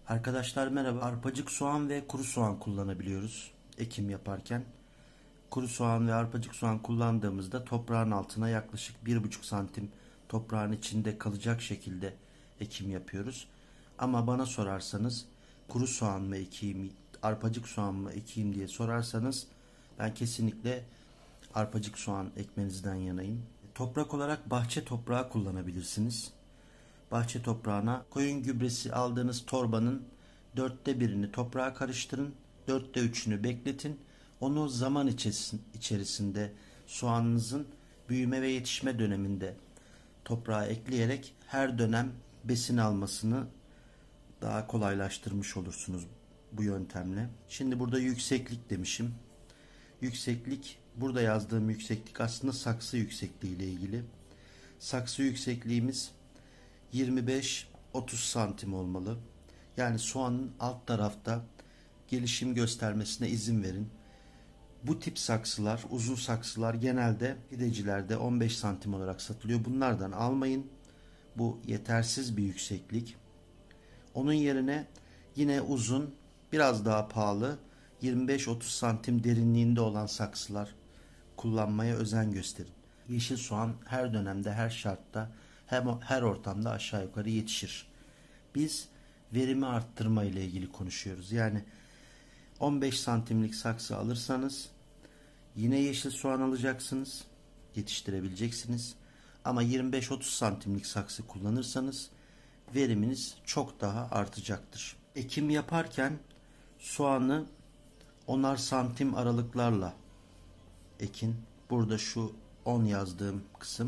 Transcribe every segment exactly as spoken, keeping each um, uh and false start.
Arkadaşlar merhaba. Arpacık soğan ve kuru soğan kullanabiliyoruz ekim yaparken. Kuru soğan ve arpacık soğan kullandığımızda toprağın altına yaklaşık bir buçuk santim toprağın içinde kalacak şekilde ekim yapıyoruz. Ama bana sorarsanız kuru soğan mı ekeyim, arpacık soğan mı ekeyim diye sorarsanız ben kesinlikle arpacık soğan ekmenizden yanayım. Toprak olarak bahçe toprağı kullanabilirsiniz. Bahçe toprağına koyun gübresi aldığınız torbanın dörtte birini toprağa karıştırın. Dörtte üçünü bekletin. Onu zaman içerisinde soğanınızın büyüme ve yetişme döneminde toprağa ekleyerek her dönem besin almasını daha kolaylaştırmış olursunuz bu yöntemle. Şimdi burada yükseklik demişim. Yükseklik, burada yazdığım yükseklik aslında saksı yüksekliği ile ilgili. Saksı yüksekliğimiz yirmi beş otuz santim olmalı. Yani soğanın alt tarafta gelişim göstermesine izin verin. Bu tip saksılar, uzun saksılar genelde pidecilerde on beş santim olarak satılıyor. Bunlardan almayın. Bu yetersiz bir yükseklik. Onun yerine yine uzun, biraz daha pahalı yirmi beş otuz santim derinliğinde olan saksılar kullanmaya özen gösterin. Yeşil soğan her dönemde, her şartta, hem her ortamda aşağı yukarı yetişir. Biz verimi arttırma ile ilgili konuşuyoruz. Yani on beş santimlik saksı alırsanız yine yeşil soğan alacaksınız, yetiştirebileceksiniz. Ama yirmi beş otuz santimlik saksı kullanırsanız veriminiz çok daha artacaktır. Ekim yaparken soğanı onar santim aralıklarla ekin. Burada şu on yazdığım kısım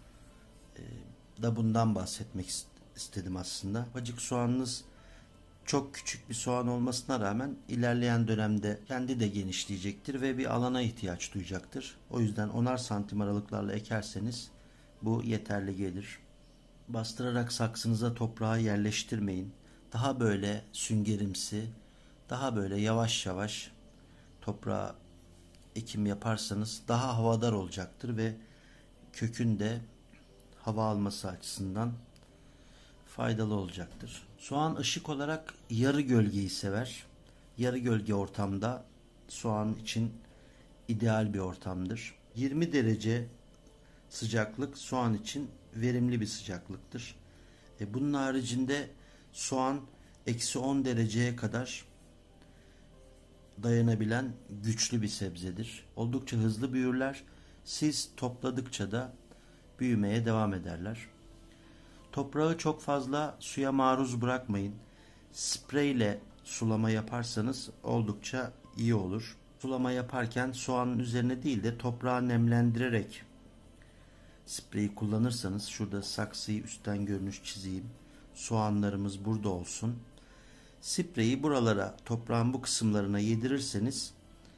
da bundan bahsetmek istedim aslında. Acık soğanınız çok küçük bir soğan olmasına rağmen ilerleyen dönemde kendi de genişleyecektir ve bir alana ihtiyaç duyacaktır. O yüzden onar santim aralıklarla ekerseniz bu yeterli gelir. Bastırarak saksınıza toprağı yerleştirmeyin. Daha böyle süngerimsi, daha böyle yavaş yavaş toprağa ekim yaparsanız daha havadar olacaktır ve kökün de hava alması açısından faydalı olacaktır. Soğan ışık olarak yarı gölgeyi sever. Yarı gölge ortamda soğan için ideal bir ortamdır. yirmi derece sıcaklık soğan için verimli bir sıcaklıktır. E bunun haricinde soğan eksi on dereceye kadar dayanabilen güçlü bir sebzedir. Oldukça hızlı büyürler. Siz topladıkça da büyümeye devam ederler. Toprağı çok fazla suya maruz bırakmayın. Spreyle sulama yaparsanız oldukça iyi olur. Sulama yaparken soğanın üzerine değil de toprağı nemlendirerek spreyi kullanırsanız, şurada saksıyı üstten görünüş çizeyim. Soğanlarımız burada olsun. Spreyi buralara, toprağın bu kısımlarına yedirirseniz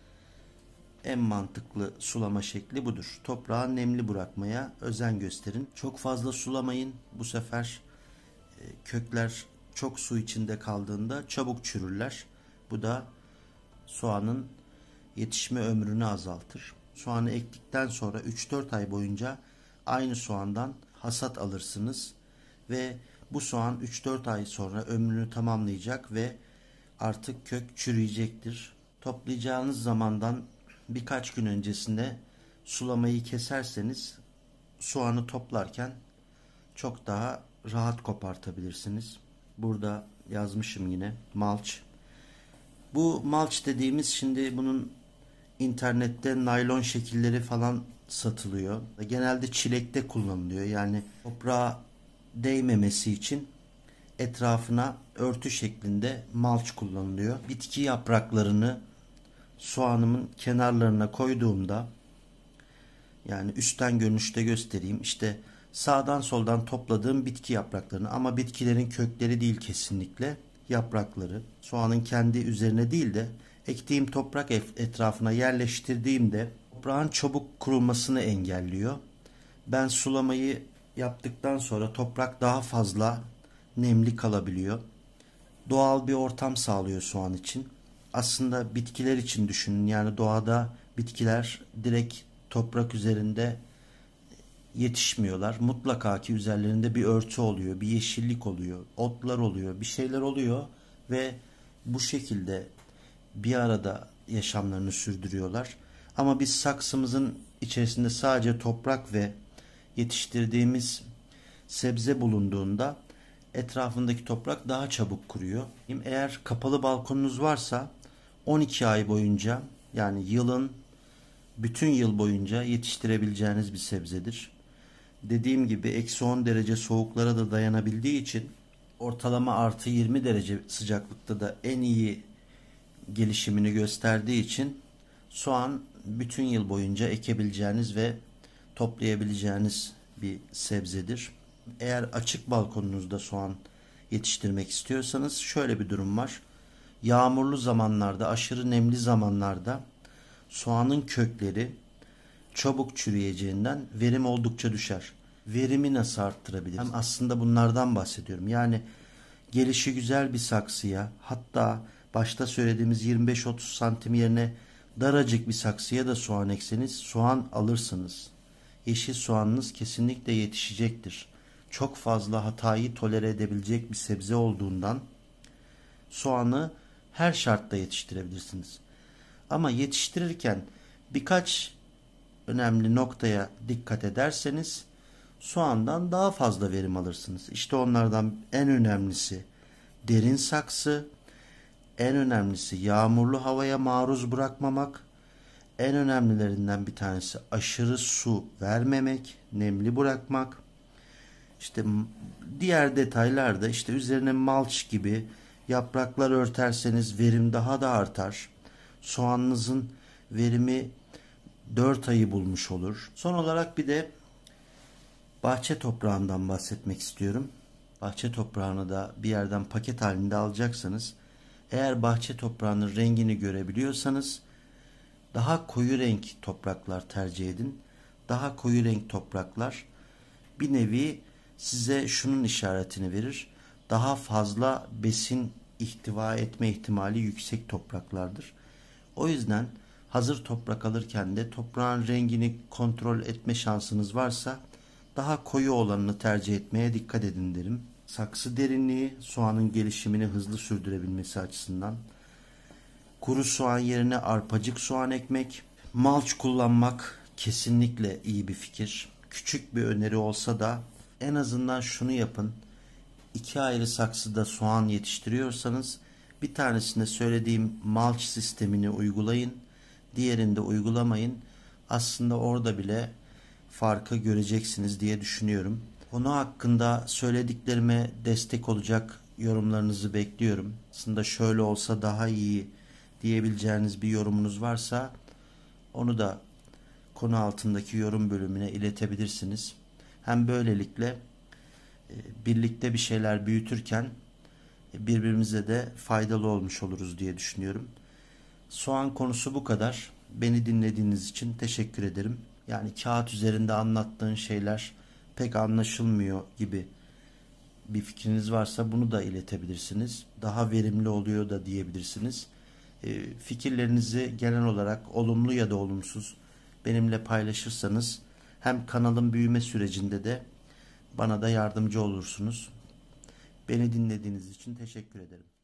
en mantıklı sulama şekli budur. Toprağı nemli bırakmaya özen gösterin. Çok fazla sulamayın. Bu sefer e, kökler çok su içinde kaldığında çabuk çürürler. Bu da soğanın yetişme ömrünü azaltır. Soğanı ektikten sonra üç dört ay boyunca aynı soğandan hasat alırsınız ve bu soğan üç dört ay sonra ömrünü tamamlayacak ve artık kök çürüyecektir. Toplayacağınız zamandan birkaç gün öncesinde sulamayı keserseniz soğanı toplarken çok daha rahat kopartabilirsiniz. Burada yazmışım yine malç. Bu malç dediğimiz, şimdi bunun internette naylon şekilleri falan satılıyor. Genelde çilekte kullanılıyor. Yani toprağa değmemesi için etrafına örtü şeklinde malç kullanılıyor. Bitki yapraklarını soğanımın kenarlarına koyduğumda, yani üstten görünüşte göstereyim. İşte sağdan soldan topladığım bitki yapraklarını, ama bitkilerin kökleri değil, kesinlikle yaprakları. Soğanın kendi üzerine değil de ektiğim toprak etrafına yerleştirdiğimde toprağın çabuk kurulmasını engelliyor. Ben sulamayı yaptıktan sonra toprak daha fazla nemli kalabiliyor. Doğal bir ortam sağlıyor soğan için. Aslında bitkiler için düşünün. Yani doğada bitkiler direkt toprak üzerinde yetişmiyorlar. Mutlaka ki üzerlerinde bir örtü oluyor, bir yeşillik oluyor, otlar oluyor, bir şeyler oluyor ve bu şekilde bir arada yaşamlarını sürdürüyorlar. Ama biz saksımızın içerisinde sadece toprak ve yetiştirdiğimiz sebze bulunduğunda etrafındaki toprak daha çabuk kuruyor. Eğer kapalı balkonunuz varsa on iki ay boyunca, yani yılın bütün yıl boyunca yetiştirebileceğiniz bir sebzedir. Dediğim gibi eksi on derece soğuklara da dayanabildiği için ortalama artı yirmi derece sıcaklıkta da en iyi gelişimini gösterdiği için soğan bütün yıl boyunca ekebileceğiniz ve toplayabileceğiniz bir sebzedir. Eğer açık balkonunuzda soğan yetiştirmek istiyorsanız şöyle bir durum var. Yağmurlu zamanlarda, aşırı nemli zamanlarda soğanın kökleri çabuk çürüyeceğinden verim oldukça düşer. Verimi nasıl arttırabiliriz? Hem aslında bunlardan bahsediyorum. Yani gelişi güzel bir saksıya, hatta başta söylediğimiz yirmi beş otuz santim yerine daracık bir saksıya da soğan ekseniz soğan alırsınız. Yeşil soğanınız kesinlikle yetişecektir. Çok fazla hatayı tolere edebilecek bir sebze olduğundan soğanı her şartta yetiştirebilirsiniz. Ama yetiştirirken birkaç önemli noktaya dikkat ederseniz soğandan daha fazla verim alırsınız. İşte onlardan en önemlisi derin saksı, en önemlisi yağmurlu havaya maruz bırakmamak, en önemlilerinden bir tanesi aşırı su vermemek, nemli bırakmak. İşte diğer detaylar da işte üzerine malç gibi yapraklar örterseniz verim daha da artar. Soğanınızın verimi dört ayı bulmuş olur. Son olarak bir de bahçe toprağından bahsetmek istiyorum. Bahçe toprağını da bir yerden paket halinde alacaksanız, eğer bahçe toprağının rengini görebiliyorsanız daha koyu renk topraklar tercih edin. Daha koyu renk topraklar bir nevi size şunun işaretini verir. Daha fazla besin ihtiva etme ihtimali yüksek topraklardır. O yüzden hazır toprak alırken de toprağın rengini kontrol etme şansınız varsa daha koyu olanını tercih etmeye dikkat edin derim. Saksı derinliği soğanın gelişimini hızlı sürdürebilmesi açısından. Kuru soğan yerine arpacık soğan ekmek, malç kullanmak kesinlikle iyi bir fikir. Küçük bir öneri olsa da en azından şunu yapın. İki ayrı saksıda soğan yetiştiriyorsanız bir tanesinde söylediğim malç sistemini uygulayın. Diğerinde uygulamayın. Aslında orada bile farkı göreceksiniz diye düşünüyorum. Konu hakkında söylediklerime destek olacak yorumlarınızı bekliyorum. Aslında şöyle olsa daha iyi diyebileceğiniz bir yorumunuz varsa onu da konu altındaki yorum bölümüne iletebilirsiniz. Hem böylelikle birlikte bir şeyler büyütürken birbirimize de faydalı olmuş oluruz diye düşünüyorum. Soğan konusu bu kadar. Beni dinlediğiniz için teşekkür ederim. Yani kağıt üzerinde anlattığın şeyler pek anlaşılmıyor gibi bir fikriniz varsa bunu da iletebilirsiniz. Daha verimli oluyor da diyebilirsiniz. E, fikirlerinizi genel olarak olumlu ya da olumsuz benimle paylaşırsanız hem kanalın büyüme sürecinde de bana da yardımcı olursunuz. Beni dinlediğiniz için teşekkür ederim.